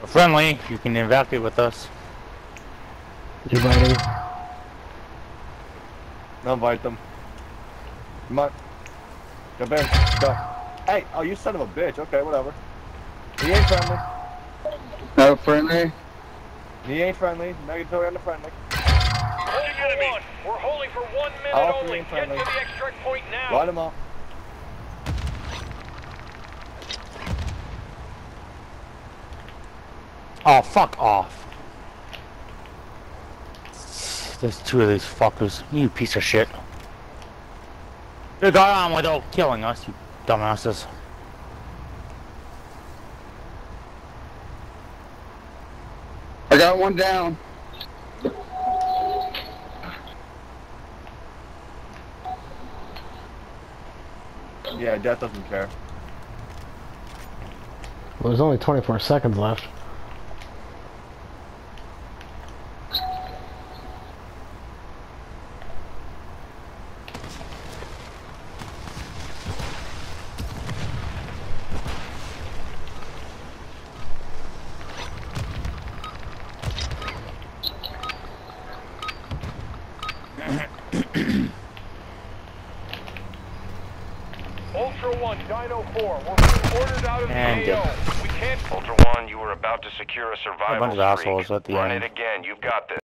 Friendly, you can evacuate with us. You biting? No, invite them. Come on. Jump in. Go. Hey, oh, you son of a bitch. Okay, whatever. He ain't friendly. No friendly? He ain't friendly. Negatory on the friendly. Ultra 1, we're holding for 1 minute All only. three Get to friendly. the extract point now. Light him up. Oh, fuck off. There's two of these fuckers. You piece of shit. You got on without killing us, you dumbasses. I got one down. Yeah, Death doesn't care. Well, there's only 24 seconds left. Ultra 1, Dino 4, we're being ordered out of the And AO. We can't... Ultra 1, you were about to secure a survival bunch of assholes streak. at the Run end. it again, you've got this.